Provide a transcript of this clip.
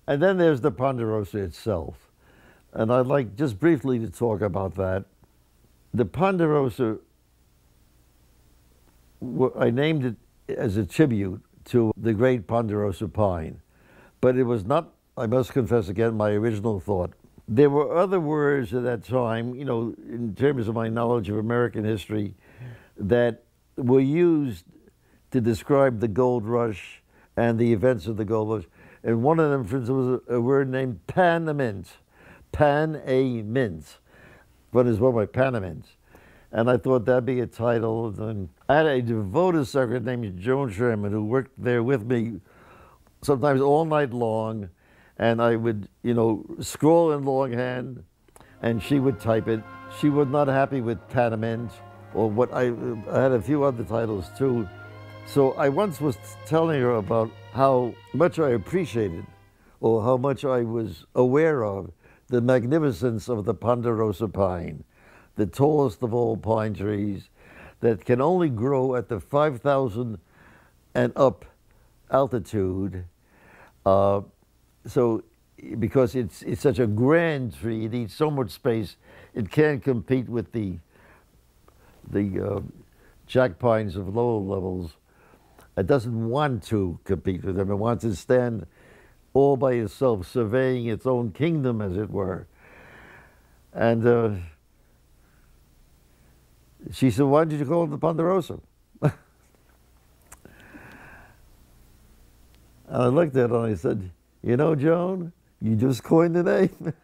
And then there's the Ponderosa itself. And I'd like just briefly to talk about that. The Ponderosa, I named it as a tribute to the great Ponderosa pine, but it was not, I must confess again, my original thought. There were other words at that time, you know, in terms of my knowledge of American history, that were used to describe the gold rush and the events of the gold rush. And one of them, for instance, was a word named Panamint. Pan-a-mint. What is one of my Panamint? And I thought that'd be a title. And I had a devoted secretary named Joan Sherman who worked there with me sometimes all night long. And I would, you know, scroll in longhand and she would type it. She was not happy with Panamint or what I had a few other titles too. So I once was telling her about how much I appreciated or how much I was aware of the magnificence of the Ponderosa pine, the tallest of all pine trees that can only grow at the 5,000 and up altitude. So because it's such a grand tree, it needs so much space, it can't compete with the jack pines of lower levels. It doesn't want to compete with them. It wants to stand all by itself, surveying its own kingdom, as it were. And she said, "Why did you call it the Ponderosa?" And I looked at her and I said, "You know, Joan, you just coined the name."